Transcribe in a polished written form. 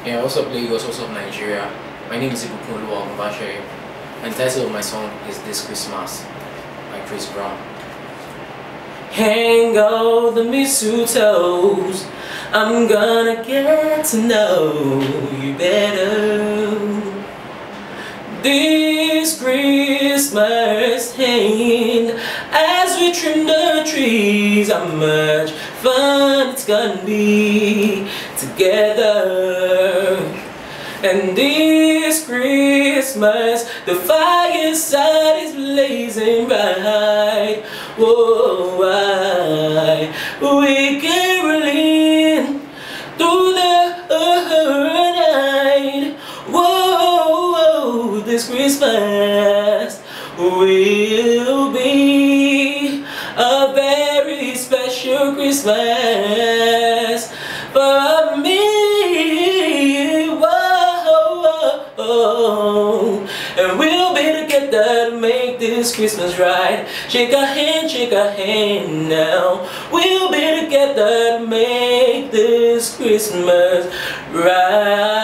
Yeah, what's up Lagos, what's up Nigeria? My name is Ibukunoluwa, Ogunbase, and the title of my song is This Christmas by Chris Brown. Hang all the mistletoes, I'm gonna get to know you better. This Christmas hang as we trim the trees, how much fun it's gonna be together. And this Christmas the fireside is blazing bright. Whoa, we caroling through the night. Whoa, this Christmas will be a very special Christmas for me. Whoa, and we'll be together to make this Christmas right. Shake a hand now. We'll be together to make this Christmas right.